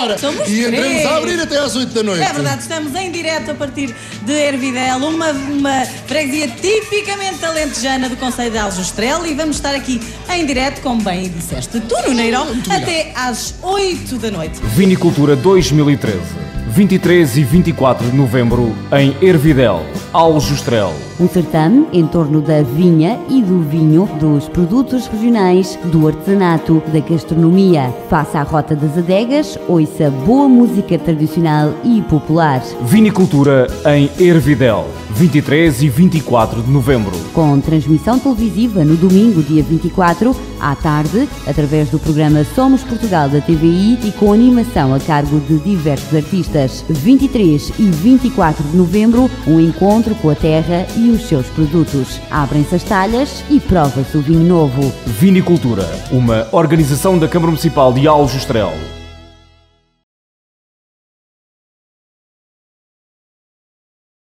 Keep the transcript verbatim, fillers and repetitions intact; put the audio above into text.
embora. Somos e entramos três. a abrir até às oito da noite. É verdade, estamos em direto a partir de Ervidel, uma, uma freguesia tipicamente alentejana do concelho de Aljustrel, e vamos estar aqui em direto, como bem disseste tu, Nuneirão, até às oito da noite. Vinicultura dois mil e treze, vinte e três e vinte e quatro de novembro, em Ervidel, Aljustrel. Um certame em torno da vinha e do vinho, dos produtos regionais, do artesanato, da gastronomia. Faça a rota das adegas, ouça boa música tradicional e popular. Vinicultura em Ervidel, vinte e três e vinte e quatro de novembro. Com transmissão televisiva no domingo, dia vinte e quatro, à tarde, através do programa Somos Portugal da T V I e com animação a cargo de diversos artistas. vinte e três e vinte e quatro de novembro, um encontro com a terra e os seus produtos. Abrem-se as talhas e prova-se o vinho novo. Vinicultura, uma organização da Câmara Municipal de Aljustrel.